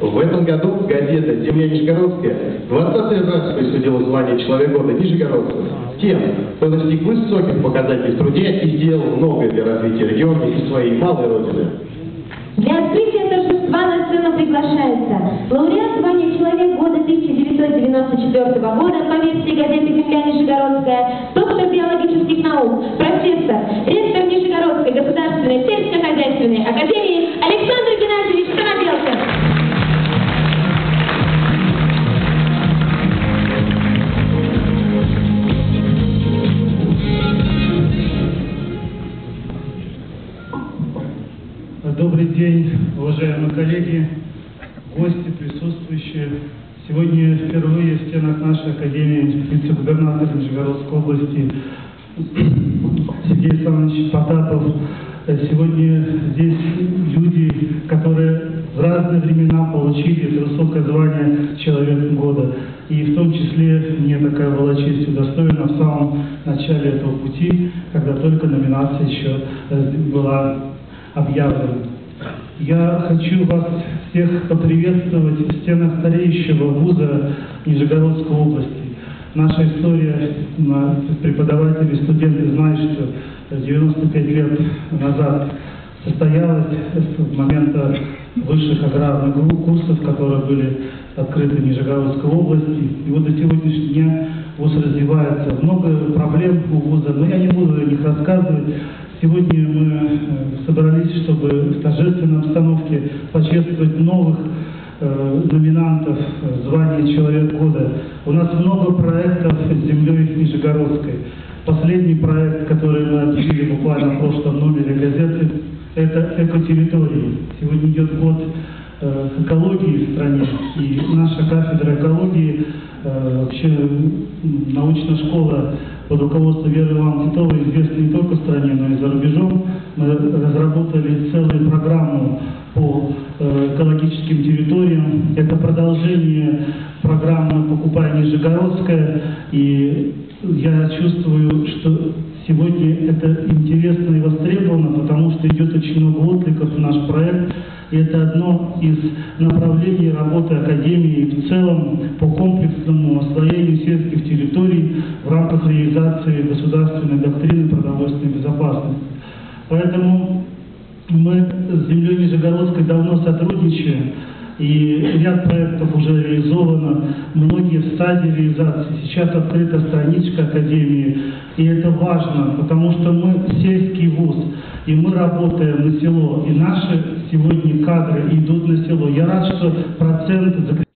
В этом году газета «Земля Нижегородская» 20 раз присудила звание «Человек года Нижегородцев» тем, кто достиг высоких показателей в труде и сделал многое для развития региона и своей малой родины. Для открытия торжества на сцену приглашается лауреат звания «Человек года» 1994 года по версии газеты «Земля Нижегородская», доктор биологических наук, профессор, ректор Нижегородской государственной сельскохозяйственной академии Александр Геннадьевич Самоделкин. Добрый день, уважаемые коллеги, гости, присутствующие. Сегодня впервые в стенах нашей академии вице-губернатор Нижегородской области Сергей Александрович Потапов. Сегодня здесь люди, которые в разные времена получили это высокое звание «Человек года». И в том числе мне такая была честь удостоена в самом начале этого пути, когда только номинация еще была объявлена. Я хочу вас всех поприветствовать в стенах старейшего вуза Нижегородской области. Наша история, преподаватели, студенты знают, что 95 лет назад состоялась с момента высших аграрных курсов, которые были открыты в Нижегородской области. И вот до сегодняшнего дня вуз развивается. Много проблем у вуза, но я не буду о них рассказывать. Сегодня мы собрались, чтобы в торжественной обстановке почествовать новых номинантов звания «Человек года». У нас много проектов с землей Нижегородской. Последний проект, который мы объявили буквально в прошлом номере газеты, это экотерритории. Сегодня идет год экологии в стране, и наша кафедра экологии, вообще научная школа под руководством Веры Ивановны Титовой, известна не только в стране, но и за рубежом. Мы разработали целую программу по экологическим территориям. Это продолжение программы «Покупай Нижегородская». И я чувствую, что сегодня это интересно и востребовано, потому что идет очень много откликов на наш проект. И это одно из направлений работы Академии в целом по комплексному освоению сельских территорий в рамках реализации государственной доктрины продовольственной безопасности. Поэтому мы с землей Нижегородской давно сотрудничаем, и ряд проектов уже реализовано, многие в стадии реализации. Сейчас открыта страничка Академии, и это важно, потому что мы сельский вуз, и мы работаем на село, и наши сегодня кадры идут на село. Я рад, что процент